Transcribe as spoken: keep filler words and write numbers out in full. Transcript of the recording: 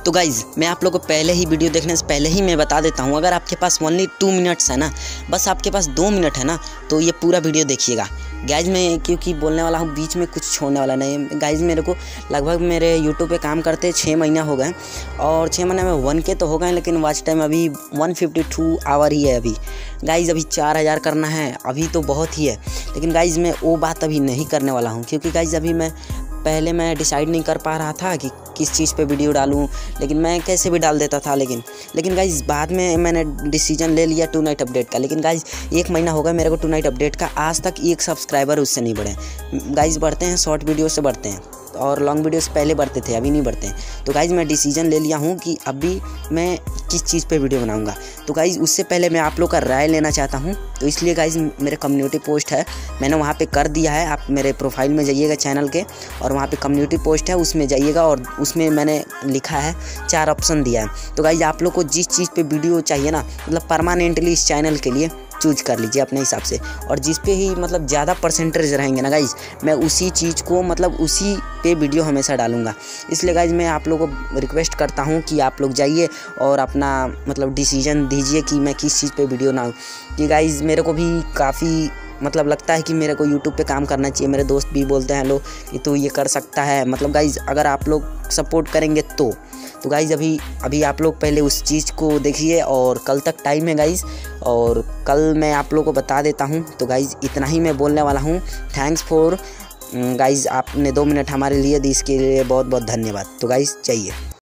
तो गाइज़ मैं आप लोगों को पहले ही वीडियो देखने से पहले ही मैं बता देता हूँ, अगर आपके पास ओनली टू मिनट्स है ना, बस आपके पास दो मिनट है ना, तो ये पूरा वीडियो देखिएगा गाइज़। मैं क्योंकि बोलने वाला हूँ, बीच में कुछ छोड़ने वाला नहीं है गाइज़। मेरे को लगभग मेरे यूट्यूब पे काम करते छः महीना हो गए और छः महीने में वन के तो हो गए, लेकिन वॉच टाइम अभी वन फिफ्टी टू आवर ही है अभी गाइज़। अभी चार हज़ार करना है अभी तो बहुत ही है, लेकिन गाइज़ मैं वो बात अभी नहीं करने वाला हूँ, क्योंकि गाइज़ अभी मैं पहले मैं डिसाइड नहीं कर पा रहा था कि किस चीज़ पे वीडियो डालूं, लेकिन मैं कैसे भी डाल देता था। लेकिन लेकिन गाइज़ बाद में मैंने डिसीजन ले लिया टू नाइट अपडेट का। लेकिन गाइज़ एक महीना हो गया मेरे को टू नाइट अपडेट का, आज तक एक सब्सक्राइबर उससे नहीं बढ़े गाइज़। बढ़ते हैं शॉर्ट वीडियो से बढ़ते हैं और लॉन्ग वीडियो से पहले बढ़ते थे, अभी नहीं बढ़ते हैं। तो गाइज़ मैं डिसीजन ले लिया हूँ कि अभी मैं किस चीज़ पे वीडियो बनाऊंगा। तो गाइज़ उससे पहले मैं आप लोग का राय लेना चाहता हूँ, तो इसलिए गाइज़ मेरे कम्युनिटी पोस्ट है, मैंने वहाँ पे कर दिया है। आप मेरे प्रोफाइल में जाइएगा चैनल के, और वहाँ पे कम्युनिटी पोस्ट है, उसमें जाइएगा और उसमें मैंने लिखा है, चार ऑप्शन दिया है। तो गाइज़ आप लोग को जिस चीज़ पे वीडियो चाहिए ना, मतलब परमानेंटली इस चैनल के लिए चूज कर लीजिए अपने हिसाब से, और जिस पे ही मतलब ज़्यादा परसेंटेज रहेंगे ना गाइज़, मैं उसी चीज़ को मतलब उसी पे वीडियो हमेशा डालूंगा। इसलिए गाइज़ मैं आप लोगों को रिक्वेस्ट करता हूँ कि आप लोग जाइए और अपना मतलब डिसीजन दीजिए कि मैं किस चीज़ पे वीडियो बनाऊँ। कि गाइज़ मेरे को भी काफ़ी मतलब लगता है कि मेरे को यूट्यूब पे काम करना चाहिए। मेरे दोस्त भी बोलते हैं लोग कि तू ये कर सकता है, मतलब गाइज़ अगर आप लोग सपोर्ट करेंगे तो तो गाइज़ अभी अभी आप लोग पहले उस चीज़ को देखिए, और कल तक टाइम है गाइज़, और कल मैं आप लोगों को बता देता हूँ। तो गाइज़ इतना ही मैं बोलने वाला हूँ। थैंक्स फॉर गाइज़, आपने दो मिनट हमारे लिए दी, इसके लिए बहुत बहुत धन्यवाद। तो गाइज़ चाहिए।